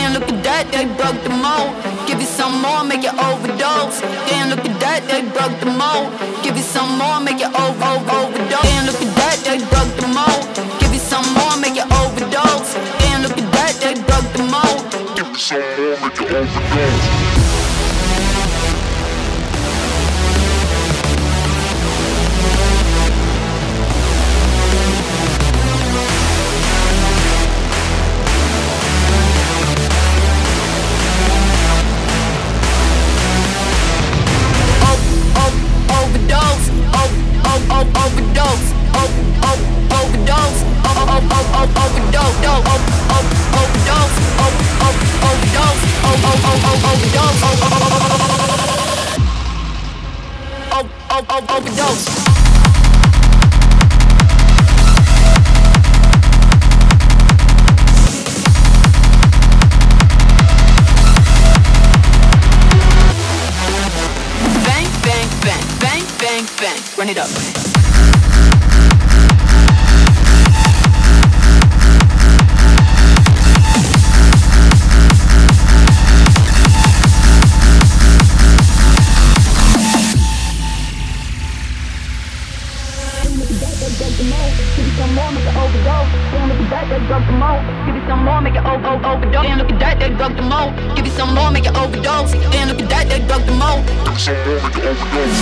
Damn, look at that, they broke the mold. Give you some more, make you overdose. Damn, look at that, they broke the mold. Give you some more, make you overdose. Damn, look at that, they broke the mold. Give you some more, make you overdose. Damn, look at that, they broke the mold. Give you some more, make you overdose. Overdose, overdose, overdose. Bang, bang, bang, bang, bang, bang. Run it up. Damn, look at that, they broke the mold. Give you some more, make you overdose. Damn, look at that, they broke the mold. Give you some more, make you overdose.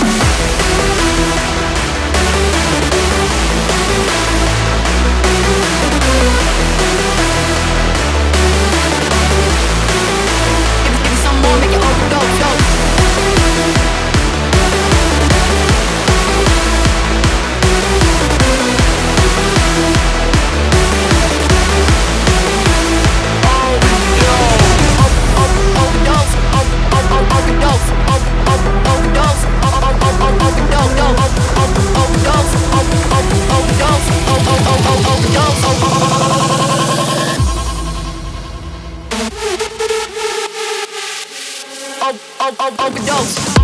Give you some more, make you overdose. Overdose.